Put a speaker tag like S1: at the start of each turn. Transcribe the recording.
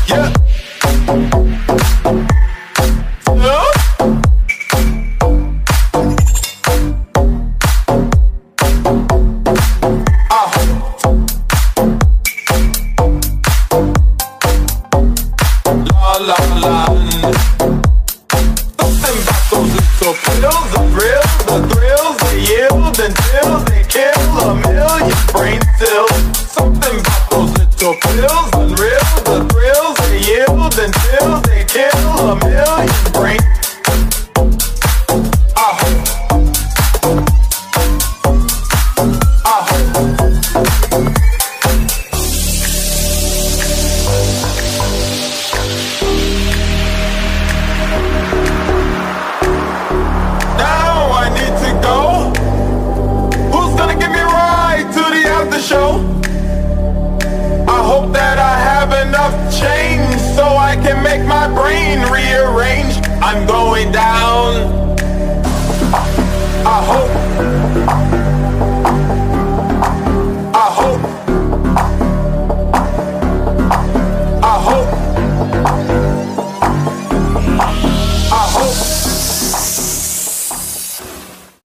S1: Yeah. La la. Something about those little pills, the thrills, they yield until they kill a million brain cells. Something about those little pills, unreal, the thrills, they yield until they kill a million brain. Show. I hope that I have enough change so I can make my brain rearrange. I'm going down. I hope